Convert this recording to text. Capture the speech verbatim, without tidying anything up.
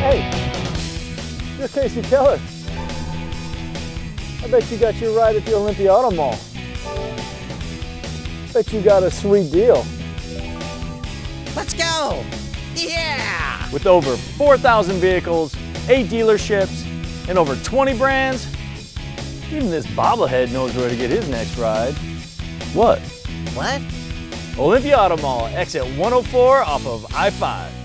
Hey, you're Casey Keller. I bet you got your ride at the Olympia Auto Mall. Bet you got a sweet deal. Let's go! Yeah! With over four thousand vehicles, eight dealerships, and over twenty brands, even this bobblehead knows where to get his next ride. What? What? Olympia Auto Mall, exit one oh four off of I five.